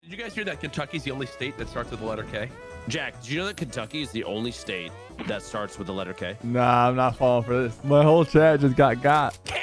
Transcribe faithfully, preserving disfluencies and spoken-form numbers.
Did you guys hear that Kentucky's the only state that starts with the letter K? Jack, did you know that Kentucky is the only state that starts with the letter K? Nah, I'm not falling for this. My whole chat just got got.